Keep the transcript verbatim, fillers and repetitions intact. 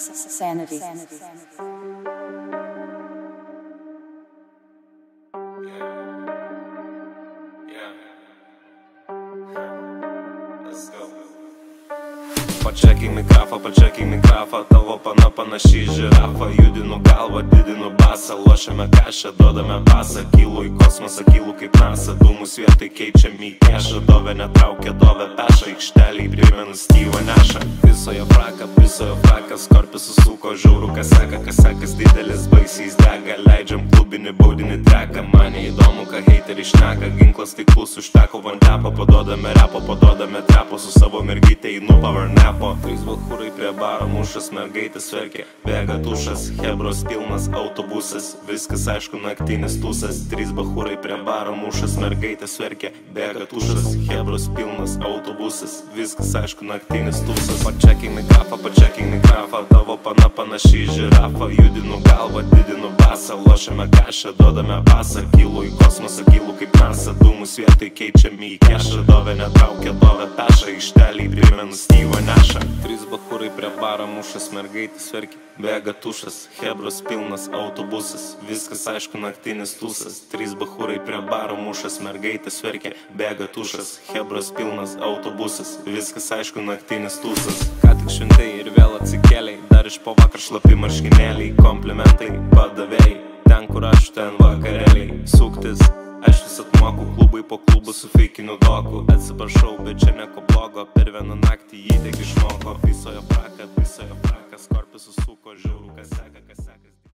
Sanity. Pačekink mikrafą, pačekink mikrafą, tavo pana panaši į žirafą. Judinu galvą, didinu basą, lošiame kašę, duodame pasą. Kylu į kosmosą, kylu kaip NASA, dūmus vietoj keičiam į kešą. Dove netraukia, dove peša, aikšteliai primenu Steve'ą Nashą. Visojo fraką, visojo frakas, skorpis susuko, žiauru kas seka, kas sekas didelis, baisiais dega. Leidžiam klubinį baudinį treką, man neįdomu, ką heiteriai šneka. Ginklas taiklus užteko vantepo, paduodame repo, paduodame trepo. Su savo mergyte einu power napo. Trys bachūrai prie baro, mušas, mergaitės verkia, bėga tušas, hebros pilnas autobusas, viskas aišku naktinis tūsas. Trys bachūrai prie baro, mušas, mergaitės verkia, bėga tušas, hebros pilnas autobusas, viskas aišku naktinis tūsas. Pačekink mikrafą, pačekink mikrafą, tavo pana panaši į žirafą. Judinu galvą, didinu basą, lošiame kašę, duodame pasą. Kylu į kosmosą, kylu kaip NASA, dūmus vietoj keičiam į kešą. Dove netraukia, dove peša, aikšteliai primenu Steve'ą Nashą. Trys bachūrai prie baro, mušas, mergaitės verkia, bėga tušas, hebros pilnas autobusas, viskas aišku naktinis tūsas. Trys bachūrai prie baro, mušas, mergaitės verkia, bėga tušas, hebros pilnas autobusas, viskas aišku naktinis tūsas. Ką tik šventai ir vėl atsikėliai, dar iš po vakar šlapi marškinėliai. Komplimentai, padavėjai, ten kur aš, ten vakarėliai. Suktis, aš vis atmoku, klubai po klubų su feikiniu doku. Atsiprašau, bet čia nieko blogo, per vieną naktį jį tiek išmoko. Visojo fraką, visojo fraką, skorpis susuko, žiauru kas seka, kas seka.